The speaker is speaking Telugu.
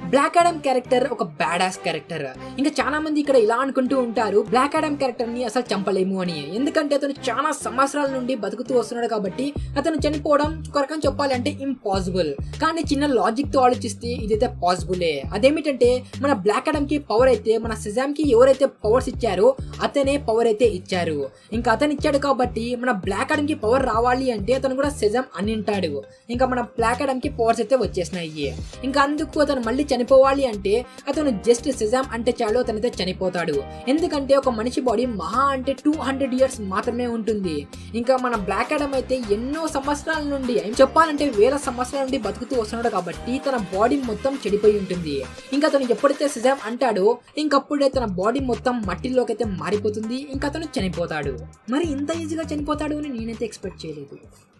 బ్లాక్ ఆడమ్ క్యారెక్టర్ ఒక బ్యాడ్ ఆస్ క్యారెక్టర్. ఇంకా చాలా మంది ఇక్కడ ఇలా అనుకుంటూ ఉంటారు, బ్లాక్ ఆడమ్ క్యారెక్టర్ ని అసలు చంపలేము అని. ఎందుకంటే అతను చాలా సంవత్సరాల నుండి బతుకుతూ వస్తున్నాడు కాబట్టి అతను చనిపోవడం కొరకని చెప్పాలంటే ఇంపాసిబుల్. కానీ చిన్న లాజిక్ తో ఆలోచిస్తే ఇదైతే పాసిబులే. అదేమిటంటే మన బ్లాక్ ఆడమ్ కి పవర్ అయితే మన షజామ్ కి ఎవరైతే పవర్స్ ఇచ్చారో అతనే పవర్ అయితే ఇచ్చారు. ఇంకా అతను ఇచ్చాడు కాబట్టి మన బ్లాక్ ఆడమ్ కి పవర్ రావాలి అంటే అతను కూడా షజామ్ అని ఉంటాడు. ఇంకా మన బ్లాక్ ఆడమ్ కి పవర్స్ అయితే వచ్చేసినాయి. ఇంకా అందుకు అతను మళ్ళీ చనిపోవాలి అంటే అతను జస్ట్ షజామ్ అంటే చాలు అతనైతే చనిపోతాడు. ఎందుకంటే ఒక మనిషి బాడీ మహా అంటే 200 years మాత్రమే ఉంటుంది. ఇంకా మన బ్లాక్ ఆడమ్ అయితే ఎన్నో సంవత్సరాల నుండి చెప్పాలంటే వేల సంవత్సరాల నుండి బతుకుతూ వస్తున్నాడు కాబట్టి తన బాడీ మొత్తం చెడిపోయి ఉంటుంది. ఇంకా అతను ఎప్పుడైతే షజామ్ అంటాడో ఇంకప్పుడే తన బాడీ మొత్తం మట్టిలోకి అయితే మారిపోతుంది. ఇంకా అతను చనిపోతాడు. మరి ఇంత ఈజీగా చనిపోతాడు అని నేనైతే ఎక్స్పెక్ట్ చేయలేదు.